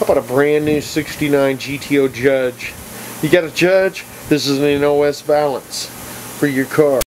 How about a brand new 69 GTO Judge? You got a Judge? This is an NOS Valance for your car.